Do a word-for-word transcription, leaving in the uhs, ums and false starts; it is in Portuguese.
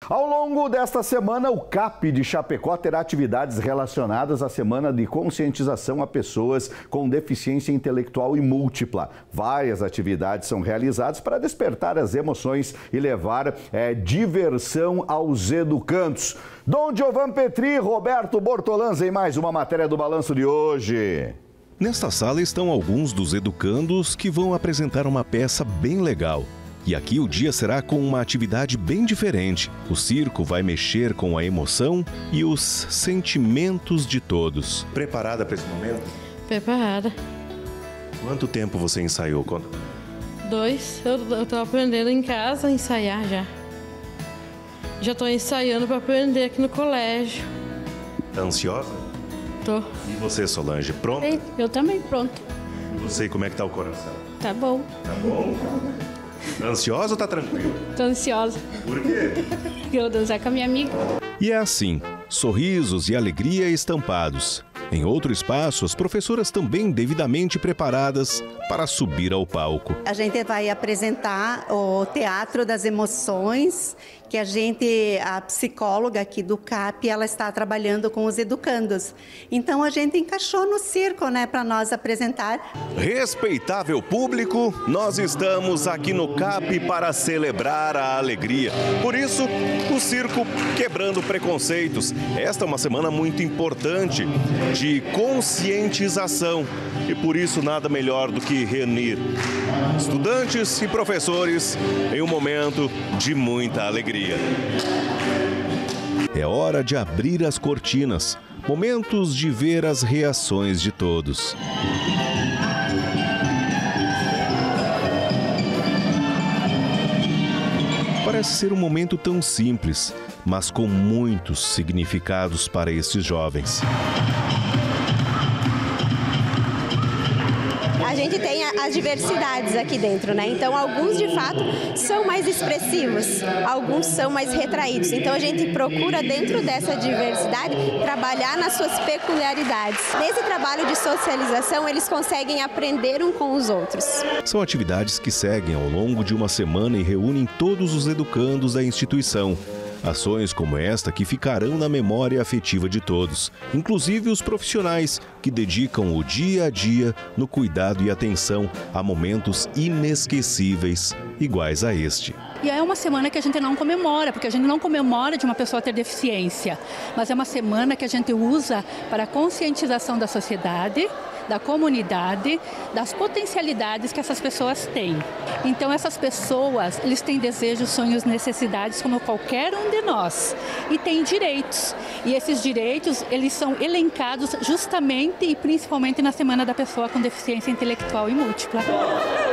Ao longo desta semana, o C A P de Chapecó terá atividades relacionadas à Semana de Conscientização a Pessoas com Deficiência Intelectual e Múltipla. Várias atividades são realizadas para despertar as emoções e levar é, diversão aos educandos. Dom Giovan Petri e Roberto Bortolanza em mais uma matéria do Balanço de hoje. Nesta sala estão alguns dos educandos que vão apresentar uma peça bem legal. E aqui o dia será com uma atividade bem diferente. O circo vai mexer com a emoção e os sentimentos de todos. Preparada para esse momento? Preparada. Quanto tempo você ensaiou? Conta. Dois. Eu estou aprendendo em casa a ensaiar já. Já estou ensaiando para aprender aqui no colégio. Tá ansiosa? Tô. E você, Solange, pronta? Eu também pronta. E você, como é que tá o coração? Tá bom. Tá bom? Ansiosa ou tá tranquila? Tô ansiosa. Por quê? Eu vou dançar com a minha amiga. E é assim, sorrisos e alegria estampados. Em outro espaço, as professoras também devidamente preparadas para subir ao palco. A gente vai apresentar o Teatro das Emoções, que a gente, a psicóloga aqui do C A P, ela está trabalhando com os educandos. Então a gente encaixou no circo, né, para nós apresentar. Respeitável público, nós estamos aqui no C A P para celebrar a alegria. Por isso, o circo quebrando preconceitos. Esta é uma semana muito importante de conscientização e por isso nada melhor do que reunir estudantes e professores em um momento de muita alegria. É hora de abrir as cortinas, momentos de ver as reações de todos. Parece ser um momento tão simples, mas com muitos significados para estes jovens. A gente tem as diversidades aqui dentro, né? Então, alguns de fato são mais expressivos, alguns são mais retraídos. Então, a gente procura dentro dessa diversidade trabalhar nas suas peculiaridades. Nesse trabalho de socialização, eles conseguem aprender um com os outros. São atividades que seguem ao longo de uma semana e reúnem todos os educandos da instituição. Ações como esta que ficarão na memória afetiva de todos, inclusive os profissionais que dedicam o dia a dia no cuidado e atenção a momentos inesquecíveis iguais a este. E é uma semana que a gente não comemora, porque a gente não comemora de uma pessoa ter deficiência, mas é uma semana que a gente usa para a conscientização da sociedade, da comunidade, das potencialidades que essas pessoas têm. Então essas pessoas, eles têm desejos, sonhos, necessidades como qualquer um de nós e têm direitos. E esses direitos, eles são elencados justamente e principalmente na Semana da Pessoa com Deficiência Intelectual e Múltipla.